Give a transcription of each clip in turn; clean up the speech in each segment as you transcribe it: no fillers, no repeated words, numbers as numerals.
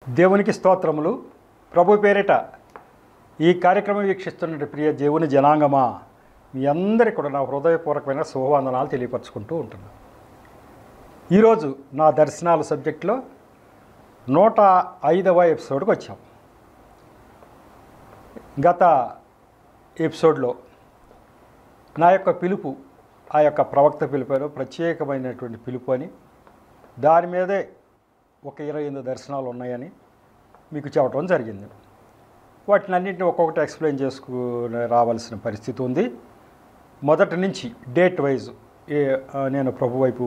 దేవునికి స్తోత్రములు. ప్రభు పేరిట ఈ కార్యక్రమం వీక్షిస్తున్న ప్రియ దేవుని జనాంగమా, మీ అందరికీ కూడా నా హృదయపూర్వకమైన శుభవందనాలు తెలియపరచుకుంటూ ఉంటున్నాను. ఈరోజు నా దర్శనాల సబ్జెక్టులో 105వ ఎపిసోడ్కి వచ్చాం. గత ఎపిసోడ్లో నా యొక్క పిలుపు, ఆ యొక్క ప్రవక్త పిలుపులో ప్రత్యేకమైనటువంటి పిలుపు అని, దాని మీదే ఒక 28 దర్శనాలు ఉన్నాయని మీకు చెప్పడం జరిగింది. వాటిని అన్నింటినీ ఒక్కొక్కటి ఎక్స్ప్లెయిన్ చేసుకుని రావాల్సిన పరిస్థితి ఉంది. మొదటి నుంచి డేట్ వైజ్ నేను ప్రభు వైపు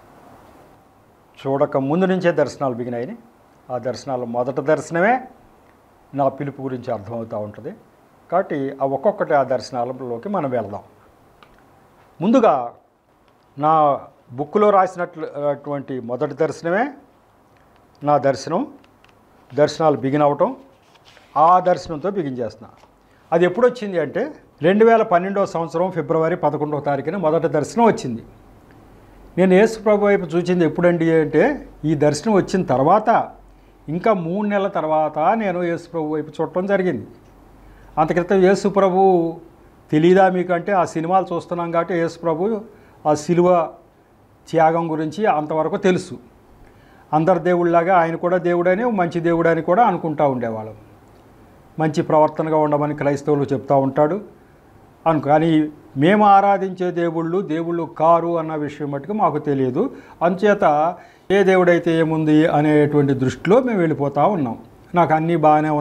చూడక ముందు నుంచే దర్శనాలు బిగినాయని, ఆ దర్శనాలు మొదటి దర్శనమే నా పిలుపు గురించి అర్థమవుతూ ఉంటుంది. కాబట్టి ఆ ఒక్కొక్కటి ఆ దర్శనాలలోకి మనం వెళ్దాం. ముందుగా నా బుక్లో రాసినటువంటి మొదటి దర్శనమే నా దర్శనాలు బిగిన్ అవటం, ఆ దర్శనంతో బిగిన్ చేస్తున్నా. అది ఎప్పుడు వచ్చింది అంటే 2012వ సంవత్సరం ఫిబ్రవరి 11వ తారీఖున మొదటి దర్శనం వచ్చింది. నేను యేసు ప్రభు వైపు చూసింది ఎప్పుడండి అంటే, ఈ దర్శనం వచ్చిన తర్వాత ఇంకా 3 నెలల తర్వాత నేను యేసు ప్రభు వైపు చూడటం జరిగింది. అంత క్రితం యేసు ప్రభు తెలీదా మీకంటే, ఆ సినిమాలు చూస్తున్నాం కాబట్టి యేసు ప్రభు ఆ శిలువ త్యాగం గురించి అంతవరకు తెలుసు. అందరు దేవుళ్ళలాగా ఆయన కూడా దేవుడని, మంచి దేవుడని కూడా అనుకుంటూ ఉండేవాళ్ళం. మంచి ప్రవర్తనగా ఉండమని క్రైస్తవులు చెప్తూ ఉంటాడు కానీ మేము ఆరాధించే దేవుళ్ళు కారు అన్న విషయం మటుకు మాకు తెలియదు. అందుచేత ఏ దేవుడైతే ఏముంది అనేటువంటి దృష్టిలో మేము వెళ్ళిపోతూ ఉన్నాం. నాకు అన్నీ బాగానే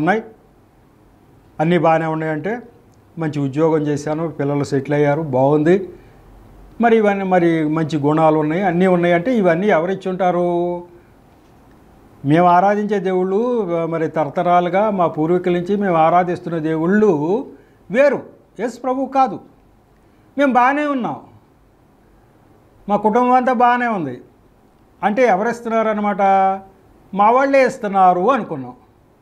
ఉన్నాయంటే, మంచి ఉద్యోగం చేశాను, పిల్లలు సెటిల్ అయ్యారు, బాగుంది, మరి ఇవన్నీ మరి మంచి గుణాలు ఉన్నాయి, అన్నీ ఉన్నాయంటే ఇవన్నీ ఎవరిచ్చి ఉంటారు? మేము ఆరాధించే దేవుళ్ళు మరి తరతరాలుగా మా పూర్వీకుల నుంచి మేము ఆరాధిస్తున్న దేవుళ్ళు వేరు, యేసు ప్రభు కాదు. మేము బాగానే ఉన్నాం, మా కుటుంబం అంతా బాగానే ఉంది అంటే ఎవరిస్తున్నారు అనమాట? మా వాళ్ళే ఇస్తున్నారు అనుకున్నాం.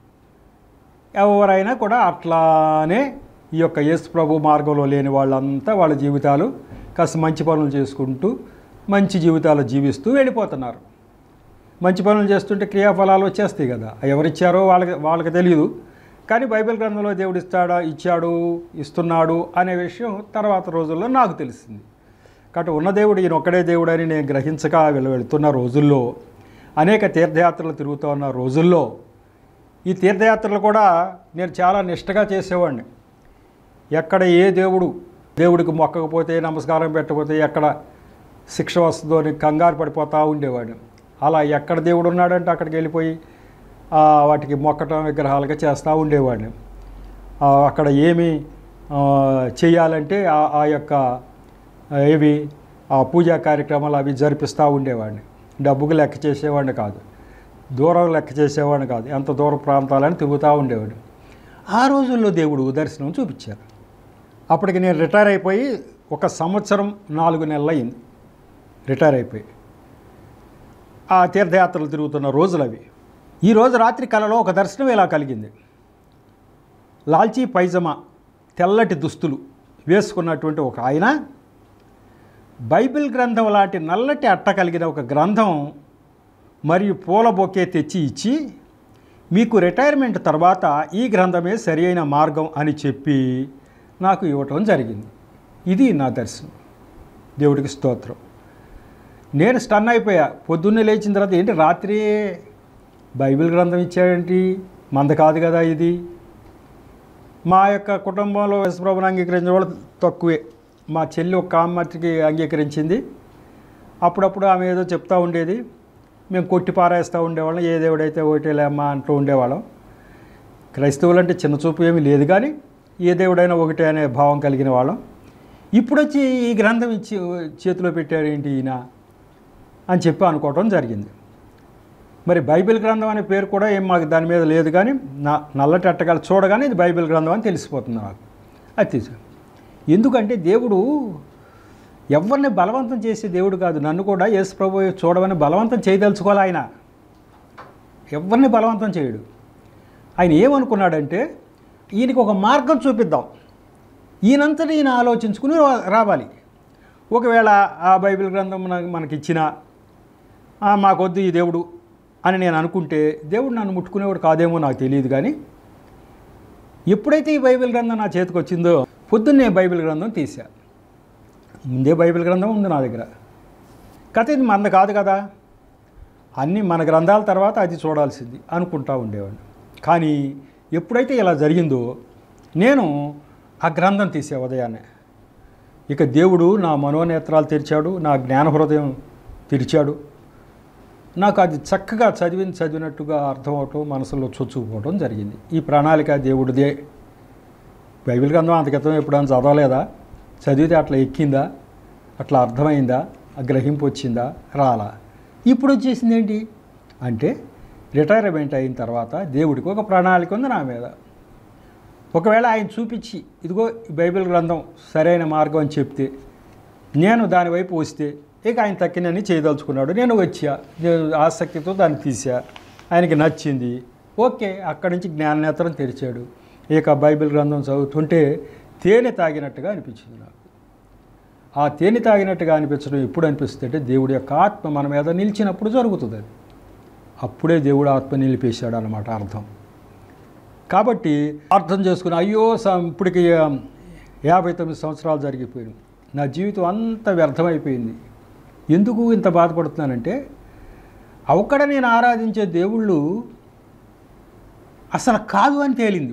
ఎవరైనా కూడా అట్లానే ఈ యొక్క యేసు ప్రభు మార్గంలో లేని వాళ్ళంతా వాళ్ళ జీవితాలు కాస్త మంచి పనులు చేసుకుంటూ మంచి జీవితాలు జీవిస్తూ వెళ్ళిపోతున్నారు. మంచి పనులు చేస్తుంటే క్రియాఫలాలు వచ్చేస్తాయి కదా. ఎవరిచ్చారో వాళ్ళకి తెలియదు. కానీ బైబిల్ గ్రంథంలో దేవుడు ఇస్తున్నాడు అనే విషయం తర్వాత రోజుల్లో నాకు తెలిసింది. కాబట్టి ఉన్న దేవుడు ఈయన ఒక్కడే దేవుడు అని నేను గ్రహించక వెళ్తున్న రోజుల్లో, అనేక తీర్థయాత్రలు తిరుగుతూ ఉన్న రోజుల్లో, ఈ తీర్థయాత్రలు కూడా నేను చాలా నిష్టగా చేసేవాడిని. ఎక్కడ ఏ దేవుడికి మొక్కకపోతే, నమస్కారం పెట్టకపోతే ఎక్కడ శిక్ష వస్తుందో అని కంగారు పడిపోతూ ఉండేవాడిని. అలా ఎక్కడ దేవుడు ఉన్నాడంటే అక్కడికి వెళ్ళిపోయి వాటికి మొక్కటం విగ్రహాలుగా చేస్తూ ఉండేవాడిని. అక్కడ ఏమి చేయాలంటే ఆ యొక్క ఆ పూజా కార్యక్రమాలు అవి జరిపిస్తూ ఉండేవాడిని. డబ్బుకు లెక్క చేసేవాడిని కాదు, దూరం లెక్క చేసేవాడిని కాదు, ఎంత దూర ప్రాంతాలని తిరుగుతూ ఉండేవాడిని. ఆ రోజుల్లో దేవుడు దర్శనం చూపించారు. అప్పటికి నేను రిటైర్ అయిపోయి 1 సంవత్సరం 4 నెలలు అయింది రిటైర్ అయిపోయి. ఆ తీర్థయాత్రలు తిరుగుతున్న రోజులు అవి. ఈరోజు రాత్రి కలలో ఒక దర్శనం ఇలా కలిగింది. లాల్చీ పైజమా, తెల్లటి దుస్తులు వేసుకున్నటువంటి ఒక ఆయన బైబిల్ గ్రంథం లాంటి నల్లటి అట్ట కలిగిన ఒక గ్రంథం మరియు పూల బొకే తెచ్చి ఇచ్చి, మీకు రిటైర్మెంట్ తర్వాత ఈ గ్రంథమే సరి అయిన మార్గం అని చెప్పి నాకు ఇవ్వటం జరిగింది. ఇది నా దర్శనం. దేవుడికి స్తోత్రం. నేను స్టన్ అయిపోయా. పొద్దున్నే లేచిన తర్వాత, ఏంటి రాత్రి బైబిల్ గ్రంథం ఇచ్చాడేంటి, మంద కాదు కదా ఇది. మా యొక్క కుటుంబంలో యేసుప్రభుని అంగీకరించిన వాళ్ళు తక్కువే. మా చెల్లి ఒక ఆమెకి అంగీకరించింది. అప్పుడప్పుడు ఆమె ఏదో చెప్తూ ఉండేది, మేము కొట్టి పారేస్తూ ఉండేవాళ్ళం, ఏ దేవుడైతే ఒకటేలేమ్మా అంటూ ఉండేవాళ్ళం. క్రైస్తవులు అంటే చిన్న చూపు ఏమీ లేదు, కానీ ఏ దేవుడైనా ఒకటే అనే భావం కలిగిన వాళ్ళం. ఇప్పుడు వచ్చి ఈ గ్రంథం ఇచ్చి చేతిలో పెట్టారేంటి ఈయన అని చెప్పి అనుకోవటం జరిగింది. మరి బైబిల్ గ్రంథం అనే పేరు కూడా ఏం మాకు దాని మీద లేదు, కానీ నల్లటి అట్టగాలు చూడగానే ఇది బైబిల్ గ్రంథం అని తెలిసిపోతుంది నాకు. అది ఎందుకంటే దేవుడు ఎవరిని బలవంతం చేసే దేవుడు కాదు. నన్ను కూడా యేసు ప్రభు చూడమని బలవంతం చేయదలుచుకోవాలి. ఆయన ఎవరిని బలవంతం చేయడు. ఆయన ఏమనుకున్నాడంటే, ఈయనకి ఒక మార్గం చూపిద్దాం, ఈయనంతటి ఈయన ఆలోచించుకుని రావాలి. ఒకవేళ ఆ బైబిల్ గ్రంథం మనకిచ్చినా మాకొద్దు ఈ దేవుడు అని నేను అనుకుంటే దేవుడు నన్ను ముట్టుకునేవాడు కాదేమో నాకు తెలియదు. కానీ ఎప్పుడైతే ఈ బైబిల్ గ్రంథం నా చేతికి వచ్చిందో పొద్దున్నే బైబిల్ గ్రంథం తీసా. ముందే బైబిల్ గ్రంథం ఉంది నా దగ్గర. కథ ఇది మనది కాదు కదా, అన్నీ మన గ్రంథాల తర్వాత అది చూడాల్సింది అనుకుంటా ఉండేవాడిని. కానీ ఎప్పుడైతే ఇలా జరిగిందో నేను ఆ గ్రంథం తీసే ఉదయాన్నే. ఇక దేవుడు నా మనోనేత్రాలు తెరిచాడు, నా జ్ఞాన హృదయం తెరిచాడు. నాకు అది చక్కగా చదివినట్టుగా అర్థం అవటం, మనసులో చొచ్చుకుపోవడం జరిగింది. ఈ ప్రణాళిక దేవుడిదే. బైబిల్ గ్రంథం అంతకితం ఎప్పుడైనా చదవలేదా? చదివితే అట్లా ఎక్కిందా? అట్లా అర్థమైందా? గ్రహింపు వచ్చిందా? రాలా. ఇప్పుడు వచ్చేసింది ఏంటి అంటే, రిటైర్మెంట్ అయిన తర్వాత దేవుడికి ఒక ప్రణాళిక ఉంది నా మీద. ఒకవేళ ఆయన చూపించి ఇదిగో ఈ బైబిల్ గ్రంథం సరైన మార్గం అని చెప్తే, నేను దాని వైపు వస్తే ఇక ఆయన తక్కినని చేయదలుచుకున్నాడు. నేను వచ్చా, నేను ఆసక్తితో దాన్ని తీసా, ఆయనకి నచ్చింది. ఓకే, అక్కడి నుంచి జ్ఞాననేత్రం తెరిచాడు. ఇక బైబిల్ గ్రంథం చదువుతుంటే తేనె తాగినట్టుగా అనిపించింది నాకు. ఆ తేనె తాగినట్టుగా అనిపించడం ఎప్పుడు అనిపిస్తుంది అంటే, దేవుడి యొక్క ఆత్మ మన మీద నిలిచినప్పుడు జరుగుతుంది. అది అప్పుడే దేవుడు ఆత్మ నిలిపేశాడు అన్నమాట అర్థం. కాబట్టి అర్థం చేసుకుని అయ్యో ఇప్పటికి 59 సంవత్సరాలు జరిగిపోయాను, నా జీవితం అంత వ్యర్థమైపోయింది. ఎందుకు ఇంత బాధపడుతున్నానంటే, అక్కడ నేను ఆరాధించే దేవుళ్ళు అసలు కాదు అని తేలింది.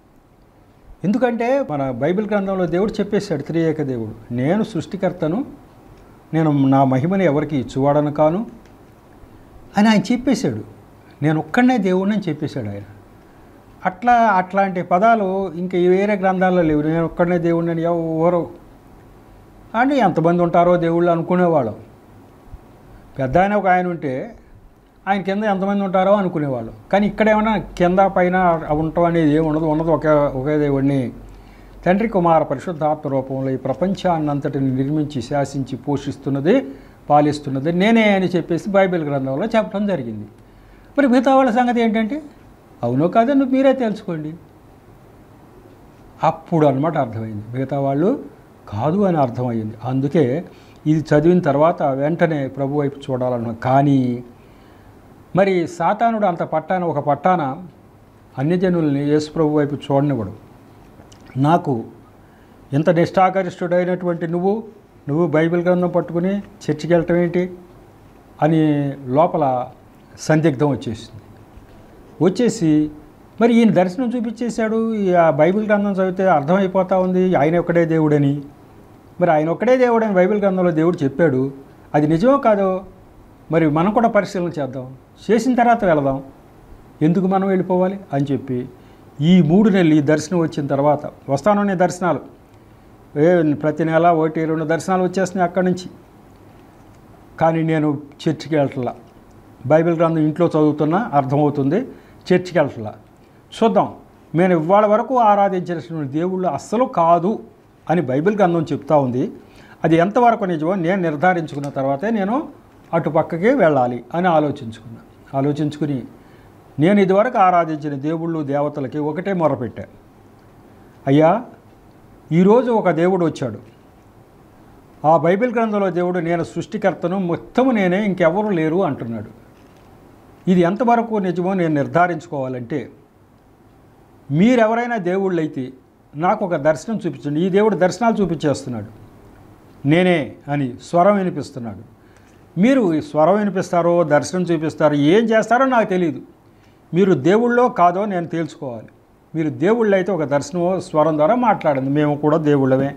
ఎందుకంటే మన బైబిల్ గ్రంథంలో దేవుడు చెప్పేశాడు, త్రియేక దేవుడు, నేను సృష్టికర్తను, నేను నా మహిమని ఎవరికి ఇచ్చువాడను కాను అని ఆయన చెప్పేశాడు. నేను ఒక్కడనే దేవుడిని అని చెప్పేశాడు ఆయన. అట్లాంటి పదాలు ఇంకా వేరే గ్రంథాల్లో లేవు. నేను ఒక్కడనే దేవుడిని అని ఎవరు అని ఎంతమంది ఉంటారో దేవుళ్ళు అనుకునేవాళ్ళం. పెద్ద ఆయన ఒక ఆయన ఉంటే ఆయన కింద ఎంతమంది ఉంటారో అనుకునేవాళ్ళు. కానీ ఇక్కడ ఏమైనా కింద పైన ఉండటం అనేది ఏమి ఉండదు. ఉన్నది ఒకే దేవుడిని, తండ్రి కుమార పరిశుద్ధాత్మ రూపంలో ఈ ప్రపంచాన్నంతటిని నిర్మించి శాసించి పోషిస్తున్నది, పాలిస్తున్నది నేనే అని చెప్పేసి బైబిల్ గ్రంథంలో చెప్పడం జరిగింది. మరి మిగతా వాళ్ళ సంగతి ఏంటంటే, అవునో కాదో నువ్వు మీరే తెలుసుకోండి. అప్పుడు అన్నమాట అర్థమైంది, మిగతా వాళ్ళు కాదు అని అర్థమయ్యింది. అందుకే ఇది చదివిన తర్వాత వెంటనే ప్రభు వైపు చూడాలన్నా. కానీ మరి సాతానుడు అంత ఒక పట్టాన అన్యజనుల్ని యేసు ప్రభు వైపు చూడనివ్వడు. నాకు ఎంత నిష్ఠాగరిష్ఠుడైనటువంటి నువ్వు బైబిల్ గ్రంథం పట్టుకుని చర్చికి వెళ్ళటం ఏంటి అని లోపల సందిగ్ధం వచ్చేసి మరి ఈయన దర్శనం చూపించేశాడు. ఆ బైబిల్ గ్రంథం చదివితే అర్థమైపోతూ ఉంది ఆయన ఒక్కడే దేవుడని. మరి ఆయన ఒక్కడే దేవుడని బైబిల్ గ్రంథంలో దేవుడు చెప్పాడు. అది నిజమో కాదో మరి మనం కూడా పరిశీలన చేద్దాం, చేసిన తర్వాత వెళదాం. ఎందుకు మనం వెళ్ళిపోవాలి అని చెప్పి ఈ 3 నెలలు ఈ దర్శనం వచ్చిన తర్వాత వస్తానునే దర్శనాలు ప్రతి నెల 1-2 దర్శనాలు వచ్చేస్తున్నాయి అక్కడి నుంచి. కానీ నేను చర్చికి వెళ్ళట్లా. బైబిల్ గ్రంథం ఇంట్లో చదువుతున్నా అర్థమవుతుంది, చర్చికి వెళ్ళట్లా. చూద్దాం, నేను ఇవాళ వరకు ఆరాధించిన దేవుళ్ళు అస్సలు కాదు అని బైబిల్ గ్రంథం చెప్తా ఉంది. అది ఎంతవరకు నిజమో నేను నిర్ధారించుకున్న తర్వాతే నేను అటు పక్కకే వెళ్ళాలి అని ఆలోచించుకుని నేను ఇదివరకు ఆరాధించిన దేవుళ్ళు దేవతలకి ఒకటే మొరపెట్టా, అయ్యా ఈరోజు ఒక దేవుడు వచ్చాడు. ఆ బైబిల్ గ్రంథంలో దేవుడు నేను సృష్టికర్తను, మొత్తము నేనే, ఇంకెవరు లేరు అంటున్నాడు. ఇది ఎంతవరకు నిజమో నేను నిర్ధారించుకోవాలంటే మీరెవరైనా దేవుళ్ళు అయితే నాకు ఒక దర్శనం చూపించండి. ఈ దేవుడు దర్శనాలు చూపించేస్తున్నాడు, నేనే అని స్వరం వినిపిస్తున్నాడు. మీరు స్వరం వినిపిస్తారో దర్శనం చూపిస్తారో ఏం చేస్తారో నాకు తెలియదు. మీరు దేవుళ్ళో కాదో నేను తేల్చుకోవాలి. మీరు దేవుళ్ళు అయితే ఒక దర్శనమో స్వరం ద్వారా మాట్లాడండి, మేము కూడా దేవుళ్ళమే.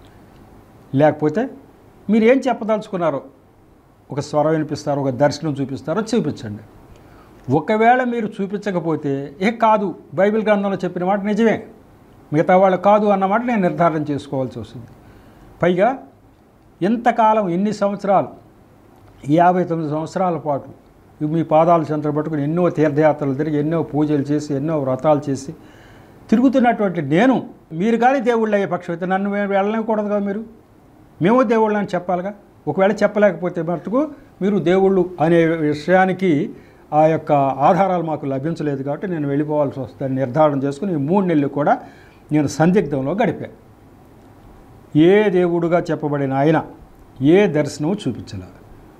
లేకపోతే మీరు ఏం చెప్పదలుచుకున్నారో, ఒక స్వరం వినిపిస్తారో ఒక దర్శనం చూపిస్తారో చూపించండి. ఒకవేళ మీరు చూపించకపోతే కాదు, బైబిల్ గ్రంథంలో చెప్పిన మాట నిజమే, మిగతా వాళ్ళు కాదు అన్నమాట నేను నిర్ధారణ చేసుకోవాల్సి వస్తుంది. పైగా ఎంతకాలం, ఎన్ని సంవత్సరాలు, 59 సంవత్సరాల పాటు మీ పాదాలు చెంత పట్టుకుని ఎన్నో తీర్థయాత్రలు తిరిగి, ఎన్నో పూజలు చేసి, ఎన్నో వ్రతాలు చేసి తిరుగుతున్నటువంటి నేను, మీరు కానీ దేవుళ్ళు అయ్యే పక్షం అయితే నన్ను వెళ్ళకూడదు కదా. మేము దేవుళ్ళు అని చెప్పాలిగా. ఒకవేళ చెప్పలేకపోతే మటుకు మీరు దేవుళ్ళు అనే విషయానికి ఆ యొక్క ఆధారాలు మాకు లభించలేదు కాబట్టి నేను వెళ్ళిపోవాల్సి వస్తుందని నిర్ధారణ చేసుకుని ఈ 3 నెలలు కూడా నేను సందిగ్ధంలో గడిపాను. ఏ దేవుడుగా చెప్పబడిన ఆయన ఏ దర్శనం చూపించలేదు.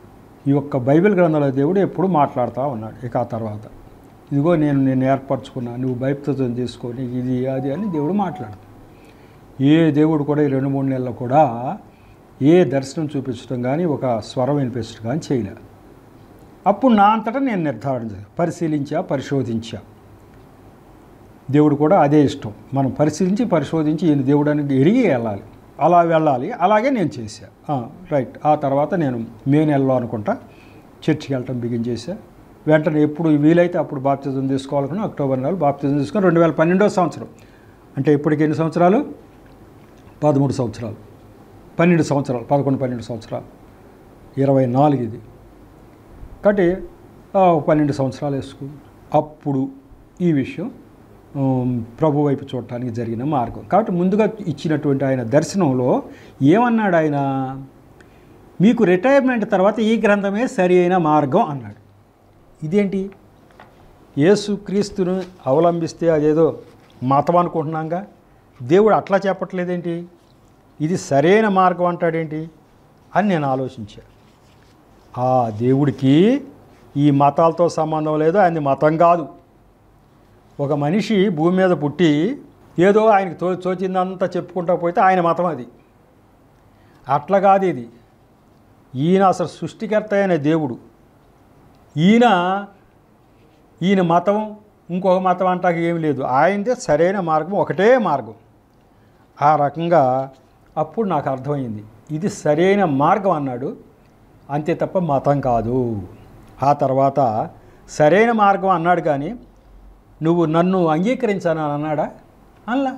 ఈ యొక్క బైబిల్ గ్రంథంలో దేవుడు ఎప్పుడు మాట్లాడుతూ ఉన్నాడు. ఇక ఆ తర్వాత ఇదిగో నేను ఏర్పరచుకున్నా, నువ్వు బాప్తిజం తీసుకొని ఇది అది అని దేవుడు మాట్లాడు. ఏ దేవుడు కూడా ఈ 2-3 నెలలు కూడా ఏ దర్శనం చూపించడం కానీ ఒక స్వరం వినిపించడం కానీ చేయలే. అప్పుడు నా అంతటా నేను నిర్ధారణ పరిశోధించా. దేవుడు కూడా అదే ఇష్టం, మనం పరిశోధించి ఈయన దేవుడు అనేది ఎరిగి వెళ్ళాలి, అలా వెళ్ళాలి. అలాగే నేను చేశా. రైట్. ఆ తర్వాత నేను మే నెలలో అనుకుంటా చర్చికి వెళ్ళటం బిగించేసా. వెంటనే ఎప్పుడు వీలైతే అప్పుడు బాప్తిజం తీసుకోవాలనుకున్నా. అక్టోబర్ నెలలో బాప్తిజం తీసుకొని 2012వ సంవత్సరం, అంటే ఇప్పటికి ఎన్ని సంవత్సరాలు? 13 సంవత్సరాలు, 12 సంవత్సరాలు, 11-12 సంవత్సరాలు, 24 ఇది. కాబట్టి 12 సంవత్సరాలు వేసుకుని అప్పుడు ఈ విషయం ప్రభు వైపు చూడటానికి జరిగిన మార్గం. కాబట్టి ముందుగా ఇచ్చినటువంటి ఆయన దర్శనంలో ఏమన్నాడు ఆయన? మీకు రిటైర్మెంట్ తర్వాత ఈ గ్రంథమే సరి అయిన మార్గం అన్నాడు. ఇదేంటి? యేసుక్రీస్తును అవలంబిస్తే అదేదో మతం అనుకుంటున్నాగా, దేవుడు అట్లా చెప్పట్లేదేంటి? ఇది సరైన మార్గం అంటాడేంటి అని నేను ఆలోచించాను. ఆ దేవుడికి ఈ మతాలతో సంబంధం లేదు, ఆయన మతం కాదు. ఒక మనిషి భూమి మీద పుట్టి ఏదో ఆయనకి తోచిందంతా చెప్పుకుంటా పోతే ఆయన మతం అది. అట్లా కాదు ఇది. ఈయన అసలు సృష్టికర్త అయిన దేవుడు. ఈయన మతం ఇంకొక మతం అంటాక ఏమి లేదు. ఆయనదే సరైన మార్గం, ఒకటే మార్గం. ఆ రకంగా అప్పుడు నాకు అర్థమైంది, ఇది సరైన మార్గం అన్నాడు, అంతే తప్ప మతం కాదు. ఆ తర్వాత సరైన మార్గం అన్నాడు, కానీ నువ్వు నన్ను అంగీకరించాను అన్నాడా? అలా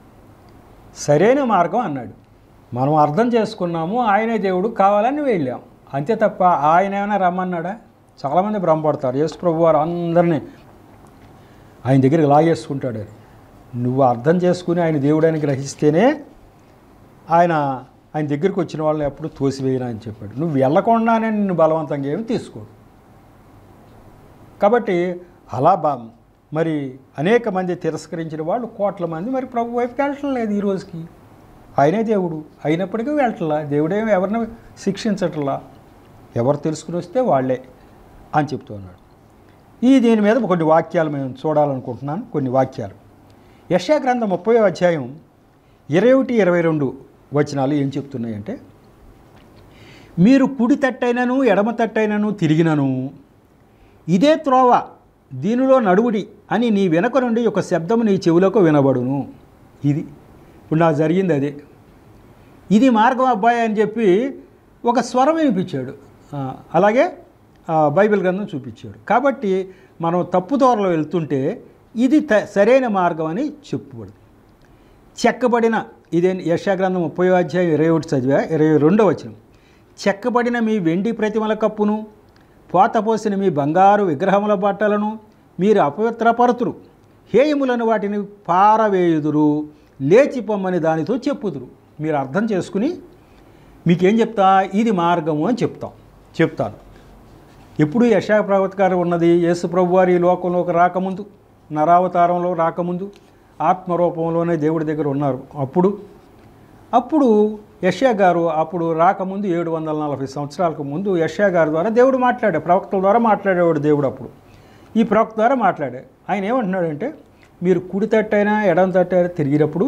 సరైన మార్గం అన్నాడు. మనం అర్థం చేసుకున్నాము, ఆయనే దేవుడు కావాలని వెళ్ళాం, అంతే తప్ప ఆయన ఏమైనా రమ్మన్నాడా? చాలామంది భ్రమపడతారు, యేసు ప్రభు వారు అందరినీ ఆయన దగ్గరికి లాగేసుకుంటాడు. నువ్వు అర్థం చేసుకుని ఆయన దేవుడని గ్రహిస్తేనే ఆయన దగ్గరికి వచ్చిన వాళ్ళని ఎప్పుడు తోసివేయనా అని చెప్పాడు. నువ్వు వెళ్ళకుండానే నిన్ను బలవంతంగా ఏమి తీసుకోడు. కాబట్టి అలా మరి అనేక మంది తిరస్కరించిన వాళ్ళు కోట్ల మంది మరి ప్రభు వైపుకి వెళ్ళటం లేదు ఈ రోజుకి. ఆయనే దేవుడు అయినప్పటికీ వెళ్ళట్లా. దేవుడేమి ఎవరిని శిక్షించట్లా, ఎవరు తెలుసుకుని వస్తే వాళ్ళే అని చెప్తూ ఉన్నాడు. దీని మీద కొన్ని వాక్యాలు మేము చూడాలనుకుంటున్నాను. కొన్ని వాక్యాలు యెషయా గ్రంథం 30వ అధ్యాయం 21-22 వచనాలు ఏం చెప్తున్నాయంటే, మీరు కుడి తట్టైనను ఎడమ తట్టైనను తిరిగినను ఇదే త్రోవ, దీనిలో నడువుడి అని నీ వెనక నుండి ఒక శబ్దము నీ చెవులకు వినబడును. ఇది ఇప్పుడు నాకు జరిగింది అదే. ఇది మార్గం అబ్బాయి అని చెప్పి ఒక స్వరం వినిపించాడు. అలాగే బైబిల్ గ్రంథం చూపించాడు. కాబట్టి మనం తప్పుదోరలో వెళ్తుంటే ఇది సరైన మార్గం అని చెప్పుబడింది. చెక్కబడిన ఇదే యెషయా గ్రంథం 30వ అధ్యాయం 21 చదివా, 22వ వచనం. చెక్కబడిన మీ వెండి ప్రతిమల కప్పును, పోతపోసిన మీ బంగారు విగ్రహముల బట్టలను మీరు అపవిత్రపరుతురు, హేయములను వాటిని పారవేయుదురు, లేచిపోమ్మని దానితో చెప్పుదురు. మీరు అర్థం చేసుకుని మీకేం చెప్తా, ఇది మార్గము అని చెప్తాను. ఎప్పుడు యెషయా ప్రవక్త గారు ఉన్నది యేసు ప్రభు వారి లోకంలోకి రాకముందు, నరావతారంలో రాకముందు ఆత్మరూపంలోనే దేవుడి దగ్గర ఉన్నారు. అప్పుడు యెషయా గారు అప్పుడు రాకముందు 740 సంవత్సరాలకు ముందు యెషయా గారి ద్వారా దేవుడు ప్రవక్తల ద్వారా మాట్లాడేవాడు దేవుడు. అప్పుడు ఈ ప్రవక్త ద్వారా మాట్లాడే ఆయన ఏమంటున్నాడంటే, మీరు కుడి తట్టైనా ఎడమ తట్టైనా తిరిగినప్పుడు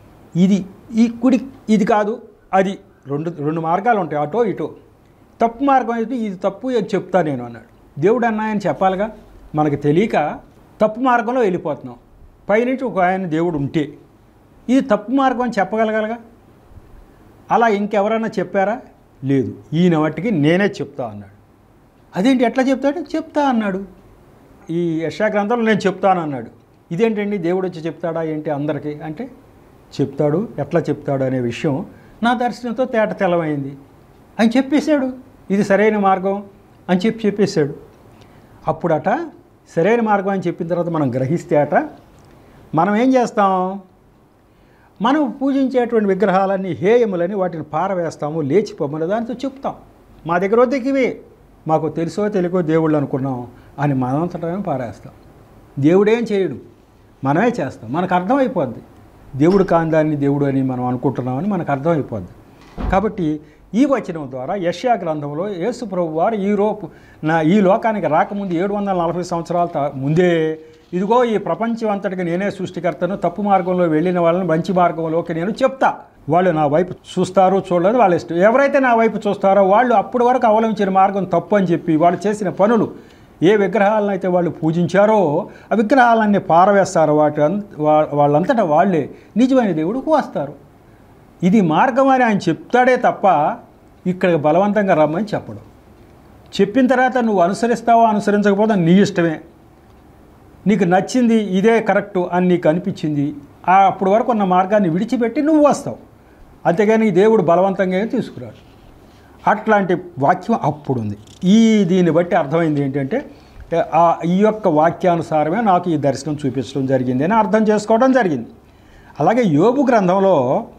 ఇది కాదు, అది రెండు మార్గాలు ఉంటాయి, అటో ఇటో. తప్పు మార్గం అయితే ఇది తప్పు అని చెప్తా నేను అన్నాడు. దేవుడు అన్నాయని చెప్పాలిగా, మనకు తెలియక తప్పు మార్గంలో వెళ్ళిపోతున్నాం. పైనుంచి ఒక ఆయన దేవుడు ఉంటే ఇది తప్పు మార్గం అని చెప్పగలగాలిగా. అలా ఇంకెవరైనా చెప్పారా? లేదు. ఈయన మట్టికి నేనే చెప్తా అన్నాడు. అదేంటి ఎట్లా చెప్తాడు? చెప్తా అన్నాడు. ఈ యెషయా గ్రంథంలో నేను చెప్తాను అన్నాడు. ఇదేంటండి దేవుడు వచ్చి చెప్తాడా ఏంటి అందరికీ అంటే, చెప్తాడు. ఎట్లా చెప్తాడు అనే విషయం నా దర్శనంతో తేట తెల్లమైంది. అని చెప్పేశాడు, ఇది సరైన మార్గం అని చెప్పేశాడు. అప్పుడట సరైన మార్గం అని చెప్పిన తర్వాత మనం గ్రహిస్తే మనం ఏం చేస్తాం? మనం పూజించేటువంటి విగ్రహాలన్నీ హేయములని వాటిని పారవేస్తాము, లేచిపోమని దానితో చెప్తాం. మా దగ్గర వద్దకివే, మాకు తెలుసో తెలియకో దేవుళ్ళు అనుకున్నాం అని మనంతటా పారేస్తాం. దేవుడేం చేయడు, మనమే చేస్తాం. మనకు అర్థమైపోద్ది దేవుడు కాని దాన్ని దేవుడు అని మనం అనుకుంటున్నామని మనకు అర్థమైపోద్ది. కాబట్టి ఈ వచనం ద్వారా యెషయా గ్రంథంలో యేసు ప్రభువారు ఈ లోకానికి రాకముందు 740 సంవత్సరాల ముందే ఇదిగో ఈ ప్రపంచం అంతటికి నేనే సృష్టికర్తను, తప్పు మార్గంలో వెళ్ళిన వాళ్ళని మంచి మార్గంలోకి నేను చెప్తా, వాళ్ళు నా వైపు చూస్తారు చూడలేదు వాళ్ళ ఇష్టం. ఎవరైతే నా వైపు చూస్తారో వాళ్ళు అప్పటి వరకు అవలంబించిన మార్గం తప్పు అని చెప్పి వాళ్ళు చేసిన పనులు, ఏ విగ్రహాలను అయితే వాళ్ళు పూజించారో ఆ విగ్రహాలన్నీ పారవేస్తారు, వాళ్ళంతటా వాళ్ళే నిజమైన దేవుడికి వస్తారు. ఇది మార్గం అని ఆయన చెప్తాడే తప్ప ఇక్కడ బలవంతంగా రమ్మని చెప్పడం. చెప్పిన తర్వాత నువ్వు అనుసరిస్తావో అనుసరించకపోతే నీ ఇష్టమే, నీకు నచ్చింది ఇదే కరెక్టు అని నీకు అనిపించింది అప్పటి వరకు ఉన్న మార్గాన్ని విడిచిపెట్టి నువ్వు వస్తావు, అంతేగాని దేవుడు బలవంతంగా తీసుకురాడు. అట్లాంటి వాక్యం అప్పుడు ఉంది. దీన్ని బట్టి అర్థమైంది ఏంటంటే ఈ యొక్క వాక్యానుసారమే నాకు ఈ దర్శనం చూపించడం జరిగింది అని అర్థం చేసుకోవడం జరిగింది. అలాగే యోబు గ్రంథంలో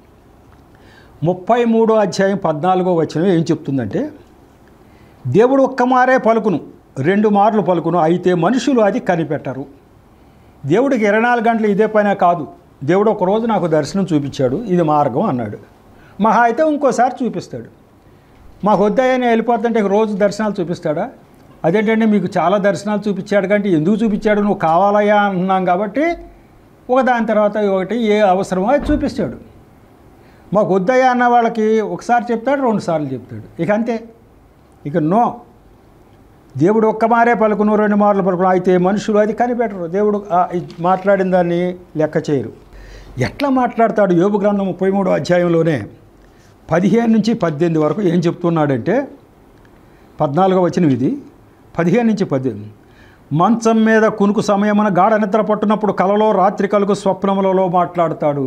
33వ అధ్యాయం 14వ వచనం ఏం చెప్తుందంటే, దేవుడు ఒక్క మారే పలుకును, 2 మార్లు పలుకును, అయితే మనుషులు అది కనిపెట్టరు. దేవుడికి 24 గంటలు ఇదే పనే కాదు. దేవుడు ఒకరోజు నాకు దర్శనం చూపించాడు, ఇది మార్గం అన్నాడు, మహా అయితే ఇంకోసారి చూపిస్తాడు. మాకు వద్దాయని వెళ్ళిపోతుంటే రోజు దర్శనాలు చూపిస్తాడా? అదేంటంటే మీకు చాలా దర్శనాలు చూపించాడు కంటే ఎందుకు చూపించాడు, నువ్వు కావాలయ్యా అంటున్నాం కాబట్టి ఒకదాని తర్వాత ఒకటి ఏ అవసరమో అది చూపిస్తాడు. మాకు వద్దయ్యా అన్న వాళ్ళకి ఒకసారి చెప్తాడు, 2 సార్లు చెప్తాడు, ఇక అంతే. ఇక నో, దేవుడు ఒక్క మారే పలుకును, 2 మార్లు పలుకును, అయితే మనుషులు అది కనిపెట్టరు. దేవుడు మాట్లాడిన దాన్ని లెక్క చేయరు. ఎట్లా మాట్లాడతాడు? యోబు గ్రంథం 33వ అధ్యాయంలోనే 15 నుంచి 18 వరకు ఏం చెప్తున్నాడంటే, 14వ వచనం ఇది, 15 నుంచి 18. మంచం మీద కునుకు సమయమున గాఢ నిద్ర పట్టునప్పుడు కలలో, రాత్రి కలుగు స్వప్నములలో మాట్లాడతాడు.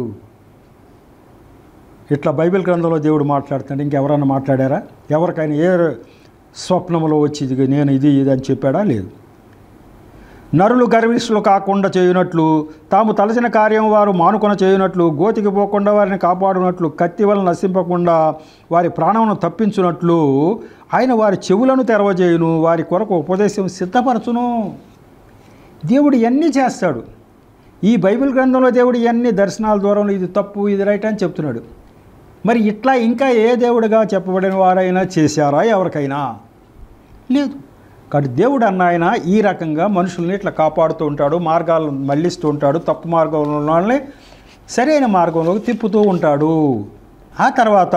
ఇట్లా బైబిల్ గ్రంథంలో దేవుడు మాట్లాడుతాడు. ఇంకెవరన్నా మాట్లాడారా? ఎవరికైనా ఏ స్వప్నంలో వచ్చి నేను ఇది అని చెప్పాడా? లేదు. నరులు గర్విష్ఠులు కాకుండా చేయునట్లు, తాము తలచిన కార్యం వారు మానుకొన చేయునట్లు, గోతికి పోకుండా వారిని కాపాడునట్లు, కత్తి వలన నశింపకుండా వారి ప్రాణమును తప్పించునట్లు ఆయన వారి చెవులను తెరవజేయును, వారి కొరకు ఉపదేశం సిద్ధపరచును. దేవుడు ఇవన్నీ చేస్తాడు. ఈ బైబిల్ గ్రంథంలో దేవుడు ఇవన్నీ దర్శనాల ద్వారా ఇది తప్పు ఇది రైట్ అని చెప్తున్నాడు. మరి ఇట్లా ఇంకా ఏ దేవుడిగా చెప్పబడిన వారైనా చేశారా? ఎవరికైనా లేదు. కాబట్టి దేవుడు అన్న ఆయన ఈ రకంగా మనుషుల్ని ఇట్లా కాపాడుతూ ఉంటాడు, మార్గాలను మళ్ళిస్తూ ఉంటాడు, తప్పు మార్గంలో ఉన్న వాళ్ళని సరైన మార్గంలోకి తిప్పుతూ ఉంటాడు. ఆ తర్వాత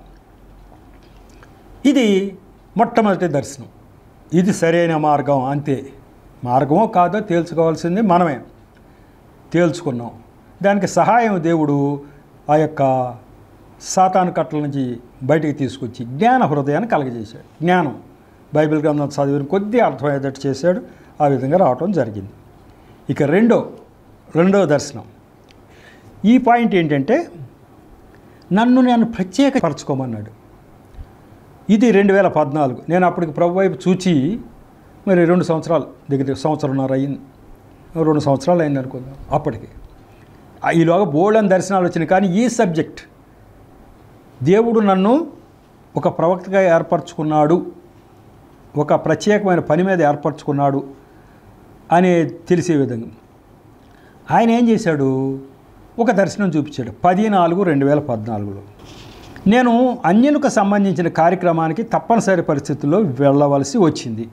ఇది మొట్టమొదటి దర్శనం, ఇది సరైన మార్గం, అంతే. మార్గమో కాదో తేల్చుకోవాల్సింది మనమే. తేల్చుకున్నాం. దానికి సహాయం దేవుడు ఆ యొక్క సాతాను కట్టల నుంచి బయటికి తీసుకొచ్చి జ్ఞాన హృదయాన్ని కలగజేశాడు. జ్ఞానం బైబిల్ గ్రంథం చదివిన కొద్దీ అర్థమయ్యేటట్టు చేశాడు. ఆ విధంగా రావటం జరిగింది. ఇక రెండో దర్శనం. ఈ పాయింట్ ఏంటంటే, నన్ను నేను ప్రత్యేకపరచుకోమన్నాడు. ఇది 2014. నేను అప్పటికి ప్రభు వైపు చూచి మరి 2 సంవత్సరాలు సంవత్సరంన్నర అయింది, 2 సంవత్సరాలు అయింది అనుకుందాం. అప్పటికి ఈలోగా బోల్డని దర్శనాలు వచ్చినాయి. కానీ ఈ సబ్జెక్ట్ దేవుడు నన్ను ఒక ప్రవక్తగా ఏర్పరచుకున్నాడు, ఒక ప్రత్యేకమైన పని మీద ఏర్పరచుకున్నాడు అని తెలిసే విధంగా ఆయన ఏం చేశాడు, ఒక దర్శనం చూపించాడు. 10/4/2014లో నేను అన్యులకు సంబంధించిన కార్యక్రమానికి తప్పనిసరి పరిస్థితుల్లో వెళ్ళవలసి వచ్చింది.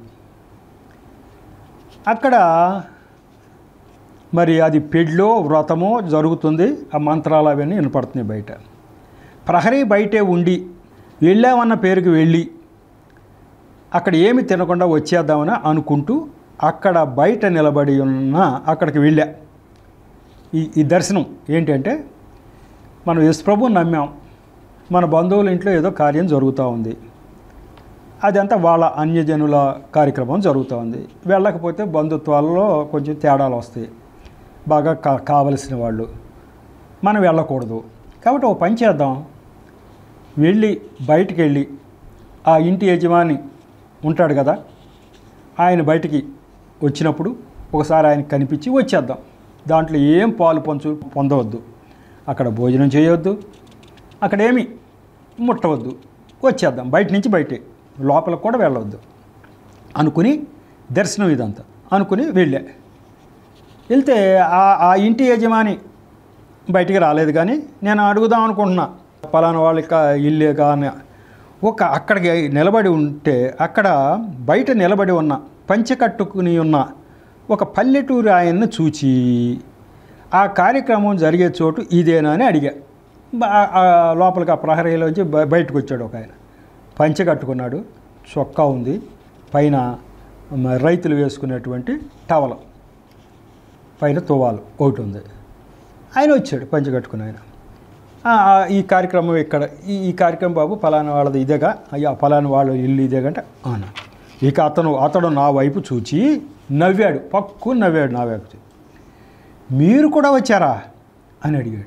అక్కడ మరి అది పెళ్ళో వ్రతమో జరుగుతుంది. ఆ మంత్రాలు అవన్నీ వినపడుతున్నాయి బయట. ప్రహరీ బయటే ఉండి వెళ్ళామన్న పేరుకి వెళ్ళి అక్కడ ఏమి తినకుండా వచ్చేద్దామని అనుకుంటూ అక్కడ బయట నిలబడి ఉన్న అక్కడికి వెళ్ళా. ఈ దర్శనం ఏంటంటే, మనం యేసు ప్రభువుని నమ్మాం, మన బంధువుల ఇంట్లో ఏదో కార్యం జరుగుతూ ఉంది, అదంతా వాళ్ళ అన్యజనుల కార్యక్రమం జరుగుతూ ఉంది. వెళ్ళకపోతే బంధుత్వాలలో కొంచెం తేడాలు వస్తాయి, బాగా కావలసిన వాళ్ళు, మనం వెళ్ళకూడదు. కాబట్టి ఒక పని చేద్దాం, బయటికి వెళ్ళి ఆ ఇంటి యజమాని ఉంటాడు కదా, ఆయన బయటికి వచ్చినప్పుడు ఒకసారి ఆయనకి కనిపించి వచ్చేద్దాం. దాంట్లో ఏం పాలు పంచు పొందవద్దు, అక్కడ భోజనం చేయవద్దు, అక్కడేమి ముట్టవద్దు, వచ్చేద్దాం. బయట నుంచి బయటే, లోపలికి కూడా వెళ్ళవద్దు అనుకుని దర్శనం ఇదంతా అనుకుని వెళ్తే ఆ ఇంటి యజమాని బయటికి రాలేదు. కానీ నేను అడుగుదాం అనుకుంటున్నా, పలానా వాళ్ళకి ఇల్లే కానీ అక్కడికి నిలబడి ఉంటే అక్కడ బయట నిలబడి ఉన్న పంచె కట్టుకుని ఉన్న ఒక పల్లెటూరు ఆయన్ని చూచి ఆ కార్యక్రమం జరిగే చోటు ఇదేనా అని అడిగా. లోపలికి ఆ ప్రహరీలోంచి బయటకు వచ్చాడు ఒక ఆయన. పంచె కట్టుకున్నాడు, చొక్కా ఉంది, పైన రైతులు వేసుకునేటువంటి టవల్, పైన తువాలు ఒకటి ఉంది. ఆయన వచ్చాడు పంచె కట్టుకుని. ఆయన ఈ కార్యక్రమం ఇక్కడ ఈ కార్యక్రమం బాబు ఫలానా వాళ్ళది ఇదేగా, అయ్యా ఫలానా వాళ్ళ ఇల్లు ఇదేగంటే అవునా. ఇక అతడు నా వైపు చూచి నవ్వాడు, పక్కు నవ్వాడు నా వైపు. మీరు కూడా వచ్చారా అని అడిగాడు.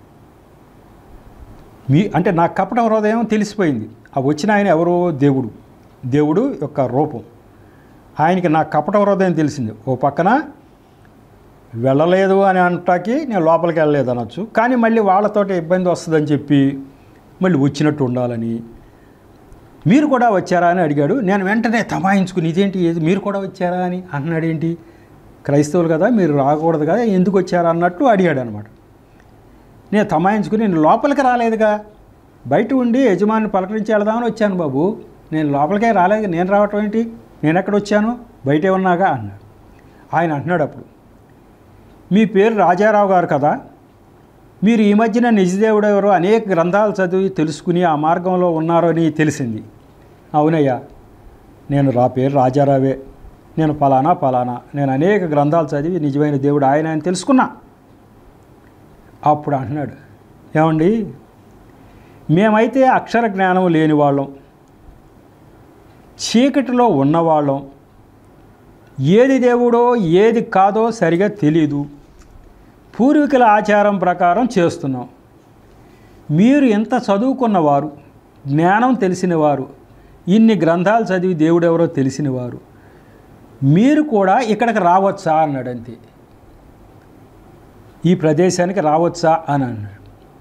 అంటే నా కపట హృదయం తెలిసిపోయింది. ఆ వచ్చిన ఆయన ఎవరో దేవుడు యొక్క రూపం. ఆయనకి నా కపట హృదయం తెలిసింది. ఓ పక్కన వెళ్ళలేదు అని అంటాకి నేను లోపలికి వెళ్ళలేదు అనొచ్చు, కానీ మళ్ళీ వాళ్ళతోటి ఇబ్బంది వస్తుందని చెప్పి మళ్ళీ వచ్చినట్టు ఉండాలని, మీరు కూడా వచ్చారా అని అడిగాడు. నేను వెంటనే తమాయించుకుని ఇదేంటి మీరు కూడా వచ్చారా అని అన్నాడు. ఏంటి క్రైస్తవులు కదా, మీరు రాకూడదు కదా, ఎందుకు వచ్చారా అన్నట్టు అడిగాడు అనమాట. నేను తమాయించుకుని నేను లోపలికి రాలేదుగా, బయట ఉండి యజమాని పలకరించి వెళదామని వచ్చాను బాబు, నేను లోపలికే రాలేదు, నేను రావటం ఏంటి, నేను ఎక్కడ వచ్చాను, బయటే ఉన్నాగా అన్నాడు. ఆయన అంటున్నాడు అప్పుడు, మీ పేరు రాజారావు గారు కదా, మీరు ఈ మధ్యన నిజదేవుడు ఎవరో అనేక గ్రంథాలు చదివి తెలుసుకుని ఆ మార్గంలో ఉన్నారో అని తెలిసింది. అవునయ్యా, నేను పేరు రాజారావే, నేను ఫలానా నేను అనేక గ్రంథాలు చదివి నిజమైన దేవుడు ఆయన అని తెలుసుకున్నా. అప్పుడు అంటున్నాడు, ఏమండి మేమైతే అక్షర జ్ఞానం లేని వాళ్ళం, చీకటిలో ఉన్నవాళ్ళం, ఏది దేవుడో ఏది కాదో సరిగా తెలీదు, పూర్వీకుల ఆచారం ప్రకారం చేస్తున్నాం. మీరు ఎంత చదువుకున్నవారు, జ్ఞానం తెలిసినవారు, ఇన్ని గ్రంథాలు చదివి దేవుడెవరో తెలిసినవారు, మీరు కూడా ఇక్కడికి రావచ్చా అన్నాడు. అంతే, ఈ ప్రదేశానికి రావచ్చా అని అన్నాడు.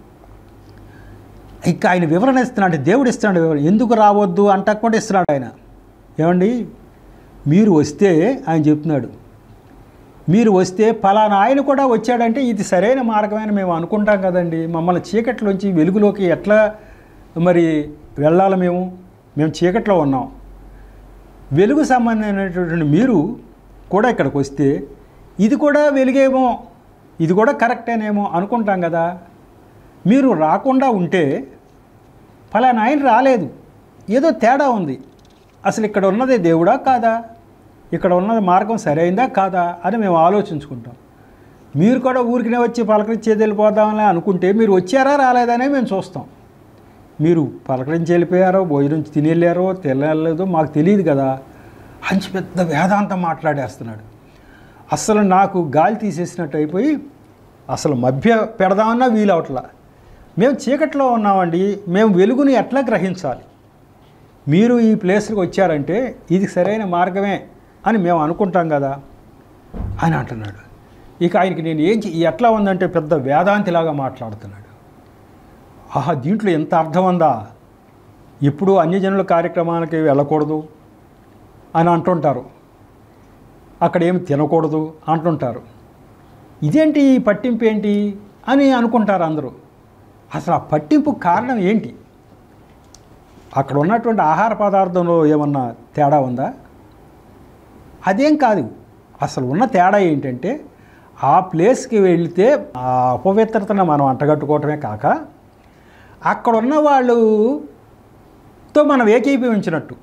ఇక ఆయన వివరణ ఇస్తున్నాడు, దేవుడు ఇస్తున్నాడు వివరణ. ఎందుకు రావద్దు అంటకుండా ఇస్తున్నాడు ఆయన. ఏమండి మీరు వస్తే ఆయన చెప్తున్నాడు, మీరు వస్తే ఫలానా ఆయన కూడా వచ్చాడంటే ఇది సరైన మార్గమైన మేము అనుకుంటాం కదండి. మమ్మల్ని చీకట్లోంచి వెలుగులోకి ఎట్లా మరి వెళ్ళాలి, మేము చీకట్లో ఉన్నాం, వెలుగు సంబంధమైనటువంటి మీరు కూడా ఇక్కడికి వస్తే ఇది కూడా వెలుగేమో, ఇది కూడా కరెక్టేనేమో అనుకుంటాం కదా. మీరు రాకుండా ఉంటే ఫలానా ఆయన రాలేదు, ఏదో తేడా ఉంది, అసలు ఇక్కడ ఉన్నదే దేవుడా కాదా, ఇక్కడ ఉన్నది మార్గం సరైందా కాదా అని మేము ఆలోచించుకుంటాం. మీరు కూడా ఊరికినే వచ్చి పలకరించి వెళ్ళిపోదామని అనుకుంటే మీరు వచ్చారా రాలేదనే మేము చూస్తాం. మీరు పలకరించి వెళ్ళిపోయారో, భోజనం తిని వెళ్ళారో తెలియలేదో మాకు తెలియదు కదా అని పెద్ద వేదాంతం మాట్లాడేస్తున్నాడు. అసలు నాకు గాలి తీసేసినట్టు అయిపోయి అసలు మభ్య పెడదామన్నా వీలవట్లా. మేము చీకట్లో ఉన్నామండి, మేము వెలుగుని ఎట్లా గ్రహించాలి, మీరు ఈ ప్లేస్కి వచ్చారంటే ఇది సరైన మార్గమే అని మేము అనుకుంటాం కదా అని అంటున్నాడు. ఇక ఆయనకి నేను ఎట్లా ఉందంటే పెద్ద వేదాంతిలాగా మాట్లాడుతున్నాడు. ఆహా, దీంట్లో ఎంత అర్థం ఉందా, ఎప్పుడు అన్యజనుల కార్యక్రమానికి వెళ్ళకూడదు అని అంటుంటారు, అక్కడ ఏమి తినకూడదు అంటుంటారు, ఇదేంటి ఈ పట్టింపు ఏంటి అని అనుకుంటారు అందరూ. అసలు ఆ పట్టింపు కారణం ఏంటి, అక్కడ ఉన్నటువంటి ఆహార పదార్థంలో ఏమన్నా తేడా ఉందా, అదేం కాదు. అసలు ఉన్న తేడా ఏంటంటే ఆ ప్లేస్కి వెళితే ఆ అపవిత్రతను మనం అంటగట్టుకోవటమే కాక అక్కడ ఉన్న వాళ్ళతో మనం ఏకీభవించినట్టు.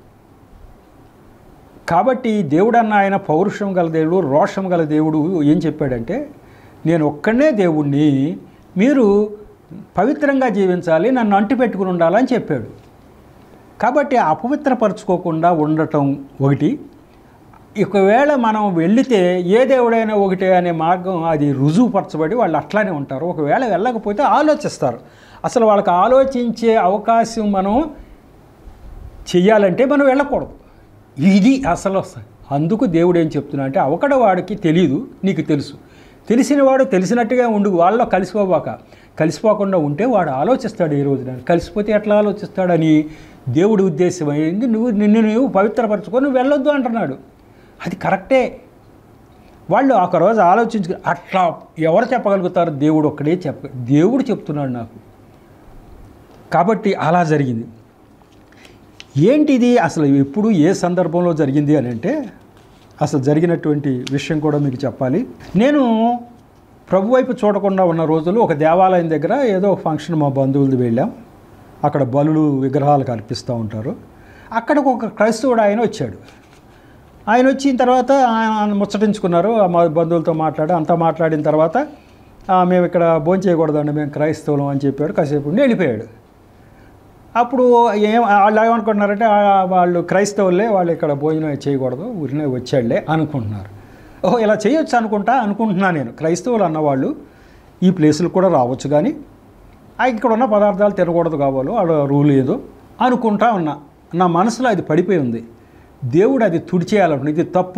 కాబట్టి దేవుడు అన్న ఆయన పౌరుషం గల దేవుడు, రోషం గల దేవుడు ఏం చెప్పాడంటే నేను ఒక్కడే దేవుణ్ణి, మీరు పవిత్రంగా జీవించాలి, నన్ను అంటిపెట్టుకుని ఉండాలని చెప్పాడు. కాబట్టి అపవిత్రపరచుకోకుండా ఉండటం ఒకటి. ఒకవేళ మనం వెళితే ఏ దేవుడైనా ఒకటే అనే మార్గం అది రుజువుపరచబడి వాళ్ళు అట్లానే ఉంటారు. ఒకవేళ వెళ్ళకపోతే ఆలోచిస్తారు. అసలు వాళ్ళకి ఆలోచించే అవకాశం మనం చెయ్యాలంటే మనం వెళ్ళకూడదు. ఇది అసలు వస్తుంది. అందుకు దేవుడు ఏం చెప్తున్నా అంటే ఒకడ వాడికి తెలియదు, నీకు తెలుసు, తెలిసినవాడు తెలిసినట్టుగా ఉండు, వాళ్ళలో కలిసిపోకుండా ఉంటే వాడు ఆలోచిస్తాడు. ఈ రోజున కలిసిపోతే ఎట్లా ఆలోచిస్తాడని దేవుడి ఉద్దేశం అయింది. నిన్ను పవిత్రపరచుకొని నువ్వు వెళ్ళొద్దు అంటున్నాడు. అది కరెక్టే. వాళ్ళు ఒకరోజు ఆలోచించుకుని అట్లా ఎవరు చెప్పగలుగుతారు, దేవుడు ఒక్కడే దేవుడు చెప్తున్నాడు నాకు. కాబట్టి అలా జరిగింది. ఏంటిది అసలు ఎప్పుడు ఏ సందర్భంలో జరిగింది అని అంటే అసలు జరిగినటువంటి విషయం కూడా మీకు చెప్పాలి. నేను ప్రభు వైపు చూడకుండా ఉన్న రోజులు ఒక దేవాలయం దగ్గర ఏదో ఫంక్షన్ మా బంధువులది వెళ్ళాం. అక్కడ బలులు విగ్రహాలకు అర్పిస్తూ ఉంటారు. అక్కడికి ఒక క్రైస్తవుడు ఆయన వచ్చాడు. ఆయన వచ్చిన తర్వాత ఆయన ముచ్చటించుకున్నారు. మా బంధువులతో అంతా మాట్లాడిన తర్వాత మేము ఇక్కడ భోజనం చేయకూడదండి, మేము క్రైస్తవులం అని చెప్పాడు. కాసేపు వెళ్ళిపోయాడు. అప్పుడు వాళ్ళు ఏమనుకుంటున్నారంటే వాళ్ళు క్రైస్తవులే, వాళ్ళు ఇక్కడ భోజనం చేయకూడదు, ఊరినే వచ్చాడులే అనుకుంటున్నారు. ఓహో, ఇలా చేయొచ్చు అనుకుంటున్నా నేను. క్రైస్తవులు అన్నవాళ్ళు ఈ ప్లేసులకు కూడా రావచ్చు, కానీ ఇక్కడ ఉన్న పదార్థాలు తినకూడదు కావాలో వాళ్ళ రూల్ ఏదో అనుకుంటా ఉన్నా. నా మనసులో అది పడిపోయి ఉంది. దేవుడు అది తుడిచేయాలంటున్నా.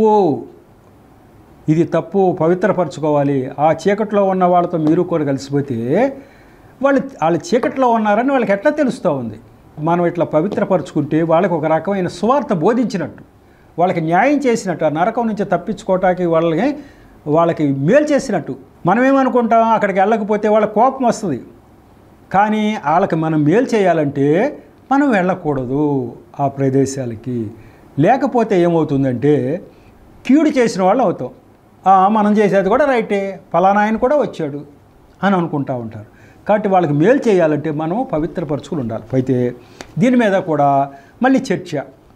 ఇది తప్పు, పవిత్రపరచుకోవాలి. ఆ చీకట్లో ఉన్న వాళ్ళతో మీరు కూడా కలిసిపోతే వాళ్ళు చీకట్లో ఉన్నారని వాళ్ళకి ఎట్లా తెలుస్తూ ఉంది. మనం ఇట్లా పవిత్రపరచుకుంటే వాళ్ళకి ఒక రకమైన సువార్త బోధించినట్టు, వాళ్ళకి న్యాయం చేసినట్టు, ఆ నరకం నుంచి తప్పించుకోవటానికి వాళ్ళకి మేలు చేసినట్టు. మనం ఏమనుకుంటాం, అక్కడికి వెళ్ళకపోతే వాళ్ళ కోపం వస్తుంది. కానీ వాళ్ళకి మనం మేలు చేయాలంటే మనం వెళ్ళకూడదు ఆ ప్రదేశాలకి. లేకపోతే ఏమవుతుందంటే కీడు చేసిన వాళ్ళు అవుతాం. మనం చేసేది కూడా రైటే, ఫలానా ఆయన కూడా వచ్చాడు అని అనుకుంటూ ఉంటారు. కాబట్టి వాళ్ళకి మేలు చేయాలంటే మనం పవిత్రపరచుకుని ఉండాలి. అయితే దీని మీద కూడా మళ్ళీ చర్చ.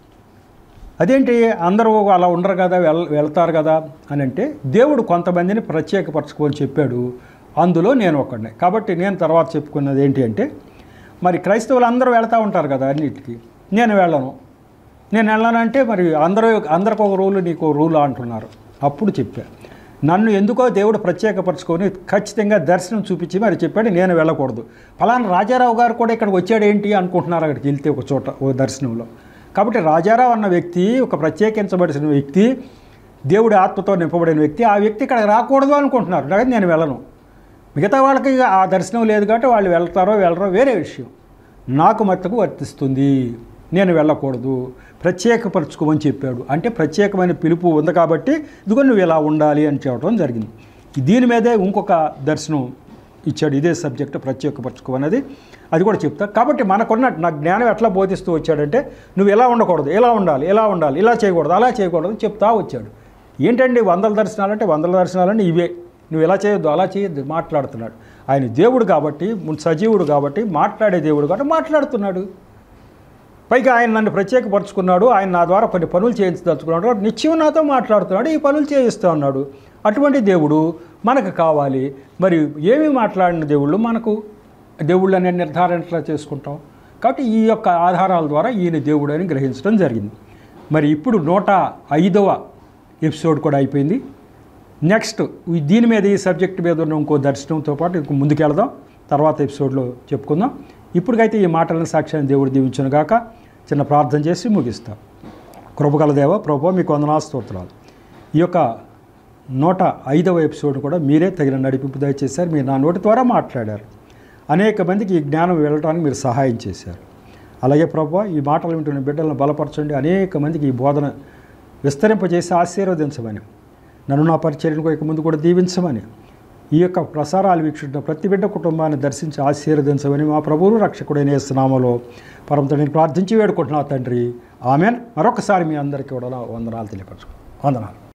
అదేంటి అందరూ అలా ఉండరు కదా, వెళ్తారు కదా అని అంటే దేవుడు కొంతమందిని ప్రత్యేకపరచుకోని చెప్పాడు. అందులో నేను ఒకడిని. కాబట్టి నేను తర్వాత చెప్పుకున్నది ఏంటి అంటే, మరి క్రైస్తవులు అందరూ వెళ్తూ ఉంటారు కదా అన్నిటికీ, నేను వెళ్ళానంటే మరి అందరికి ఒక రూలు, నీకు రూలు అంటున్నారు. అప్పుడు చెప్పా, నన్ను ఎందుకో దేవుడు ప్రత్యేకపరచుకొని ఖచ్చితంగా దర్శనం చూపించి మరి చెప్పాడు నేను వెళ్ళకూడదు. ఫలానా రాజారావు గారు కూడా ఇక్కడికి వచ్చాడు ఏంటి అనుకుంటున్నారు అక్కడికి వెళ్తే ఒక చోట ఓ దర్శనంలో. కాబట్టి రాజారావు అన్న వ్యక్తి ఒక ప్రత్యేకించబడిన వ్యక్తి, దేవుడి ఆత్మతో నింపబడిన వ్యక్తి, ఆ వ్యక్తి ఇక్కడికి రాకూడదు అనుకుంటున్నారు. కాబట్టి నేను వెళ్ళను. మిగతా వాళ్ళకి ఆ దర్శనం లేదు కాబట్టి వాళ్ళు వెళ్తారో వెళ్ళరో వేరే విషయం. నాకు మట్టుకు వర్తిస్తుంది, నేను వెళ్ళకూడదు, ప్రత్యేకపరచుకోమని చెప్పాడు. అంటే ప్రత్యేకమైన పిలుపు ఉంది కాబట్టి ఇదిగో నువ్వు ఇలా ఉండాలి అని చెప్పడం జరిగింది. దీని మీదే ఇంకొక దర్శనం ఇచ్చాడు, ఇదే సబ్జెక్టు ప్రత్యేకపరచుకోమనేది, అది కూడా చెప్తా. కాబట్టి మనకున్న నా జ్ఞానం ఎట్లా బోధిస్తూ వచ్చాడంటే, నువ్వు ఎలా ఉండకూడదు, ఎలా ఉండాలి, ఇలా చేయకూడదు, అలా చేయకూడదు చెప్తా వచ్చాడు. ఏంటండి వందల దర్శనాలంటే ఇవే, నువ్వు ఎలా చేయొద్దు, అలా చేయొద్దు మాట్లాడుతున్నాడు. ఆయన దేవుడు కాబట్టి, సజీవుడు కాబట్టి, మాట్లాడే దేవుడు కాబట్టి మాట్లాడుతున్నాడు. పైగా ఆయన నన్ను ప్రత్యేకపరచుకున్నాడు, ఆయన నా ద్వారా కొన్ని పనులు చేయించదలుచుకున్నాడు, నిత్యం నాతో మాట్లాడుతున్నాడు, ఈ పనులు చేయిస్తూ ఉన్నాడు. అటువంటి దేవుడు మనకు కావాలి. మరి ఏమి మాట్లాడిన దేవుళ్ళు అనే నిర్ధారణ ఎట్లా చేసుకుంటాం? కాబట్టి ఈ యొక్క ఆధారాల ద్వారా ఈయన దేవుడు అని గ్రహించడం జరిగింది. మరి ఇప్పుడు 105వ ఎపిసోడ్ కూడా అయిపోయింది. నెక్స్ట్ దీని మీద, ఈ సబ్జెక్ట్ మీద ఉన్న ఇంకో దర్శనంతో పాటు ఇంకో ముందుకెళ్దాం, తర్వాత ఎపిసోడ్లో చెప్పుకుందాం. ఇప్పటికైతే ఈ మాటలను సాక్ష్యాన్ని దేవుడు దీవించును గాక. చిన్న ప్రార్థన చేసి ముగిస్తాం. కృపగల దేవ ప్రభువా, మీకు వందనాలు స్తోత్రాలు. ఈ యొక్క 105వ ఎపిసోడ్ కూడా మీరే తగిన నడిపింపు దయచేశారు. మీరు నా నోటి ద్వారా మాట్లాడారు. అనేక మందికి ఈ జ్ఞానం వెళ్ళడానికి మీరు సహాయం చేశారు. అలాగే ప్రభువా, ఈ మాటలు వింటున్న బిడ్డలను బలపరచండి. అనేక మందికి ఈ బోధన విస్తరింపజేసి ఆశీర్వదించమని, నన్ను నా పరిచర్యకు ఇక ముందు కూడా దీవించమని, ఈ యొక్క ప్రసారాలు వీక్షించిన ప్రతి బిడ్డ కుటుంబాన్ని దర్శించి ఆశీర్వదించమని మా ప్రభువును రక్షకుడైన యేసు నామములో పరమ తండ్రిని ప్రార్థించి వేడుకుంటున్నా తండ్రి. ఆమెన్. మరొకసారి మీ అందరికీ కూడా వందనాలు తెలియపరచుకో. వందనాలు.